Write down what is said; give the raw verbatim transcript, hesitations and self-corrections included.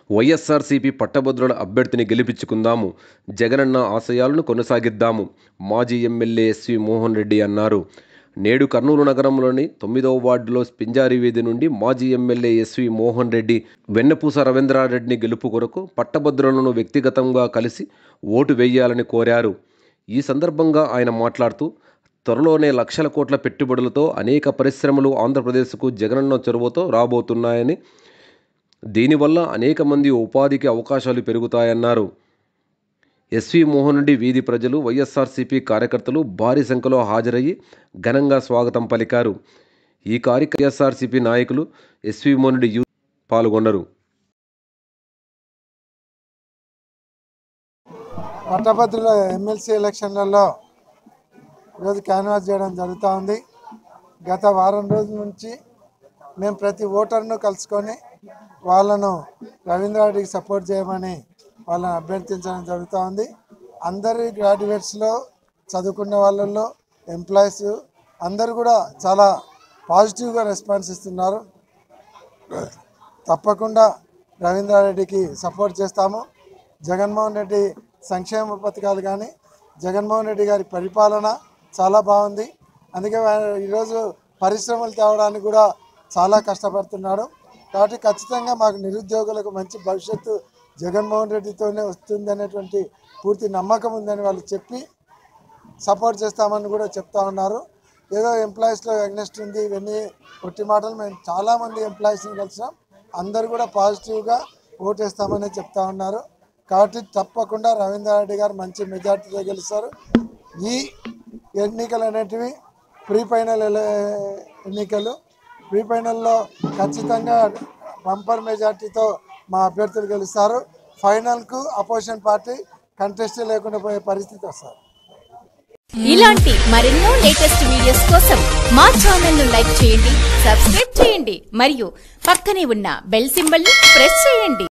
వైఎస్ఆర్సీపీ పట్టభద్రుల అభ్యర్థిని గెలిపించుకుందాము, జగనన్న ఆశయాలను కొనసాగిద్దాము మాజీ ఎమ్మెల్యే ఎస్వి మోహన్ రెడ్డి అన్నారు. నేడు కర్నూలు నగరంలోని తొమ్మిదవ వార్డులో పింజారి వీధి నుండి మాజీ ఎమ్మెల్యే ఎస్వి మోహన్ రెడ్డి వెన్నపూస రవీంద్రారెడ్డిని గెలుపు కొరకు పట్టభద్రులను వ్యక్తిగతంగా కలిసి ఓటు వేయాలని కోరారు. ఈ సందర్భంగా ఆయన మాట్లాడుతూ, త్వరలోనే లక్షల కోట్ల పెట్టుబడులతో అనేక పరిశ్రమలు ఆంధ్రప్రదేశ్కు జగనన్న చొరవతో రాబోతున్నాయని, దీనివల్ల అనేక మంది ఉపాధికి అవకాశాలు పెరుగుతాయన్నారు. ఎస్వి మోహన్ రెడ్డి వీధి ప్రజలు, వైఎస్ఆర్సీపీ కార్యకర్తలు భారీ సంఖ్యలో హాజరయ్యి ఘనంగా స్వాగతం పలికారు. ఈ కార్యక్రమం వైఎస్ఆర్సీపీ నాయకులు ఎస్వి మోహన్ రెడ్డి యూత్ పాల్గొన్నారు. పట్టభద్రుల ఎమ్మెల్సీ ఎలక్షన్లలో ఈరోజు క్యాన్వాస్ చేయడం జరుగుతూ ఉంది. గత వారం రోజుల నుంచి మేము ప్రతి ఓటర్ను కలుసుకొని వాళ్ళను రవీంద్రారెడ్డికి సపోర్ట్ చేయమని వాళ్ళని అభ్యర్థించడం జరుగుతూ ఉంది. అందరి గ్రాడ్యుయేట్స్లో, చదువుకున్న వాళ్ళల్లో, ఎంప్లాయీస్ అందరూ కూడా చాలా పాజిటివ్గా రెస్పాన్స్ ఇస్తున్నారు. తప్పకుండా రవీంద్రారెడ్డికి సపోర్ట్ చేస్తాము. జగన్మోహన్ రెడ్డి సంక్షేమ పథకాలు కానీ, జగన్మోహన్ రెడ్డి గారి పరిపాలన చాలా బాగుంది. అందుకే ఈరోజు పరిశ్రమలు తేవడానికి కూడా చాలా కష్టపడుతున్నాడు. కాబట్టి ఖచ్చితంగా మాకు నిరుద్యోగులకు మంచి భవిష్యత్తు జగన్మోహన్ రెడ్డితోనే వస్తుంది అనేటువంటి పూర్తి నమ్మకం ఉందని వాళ్ళు చెప్పి సపోర్ట్ చేస్తామని కూడా చెప్తా ఉన్నారు. ఏదో ఎంప్లాయీస్లో అగ్నెస్ట్ ఉంది ఇవన్నీ ఒట్టి మాటలు. మేము చాలామంది ఎంప్లాయీస్ని కలిసాం, అందరూ కూడా పాజిటివ్గా ఓటేస్తామని చెప్తా ఉన్నారు. కాబట్టి తప్పకుండా రవీంద్రారెడ్డి గారు మంచి మెజార్టీతో గెలుస్తారు. ఈ ఎన్నికలు అనేటివి ప్రీ ఫైనల్ ఎన్నికలు. ప్రీ ఫైనల్లో ఖచ్చితంగా బంపర్ మెజార్టీతో మా అభ్యర్థులు గెలుస్తారు. ఫైనల్కు అపోజిషన్ పార్టీ కంటెస్ట్ లేకుండా పోయే పరిస్థితి వస్తారు. ఇలాంటి మరెన్నో లేటెస్ట్ వీడియోస్ కోసం మా ఛానల్ ను లైక్ చేయండి, సబ్స్క్రైబ్ చేయండి మరియు పక్కనే ఉన్న బెల్ సింబల్ ని ప్రెస్ చేయండి.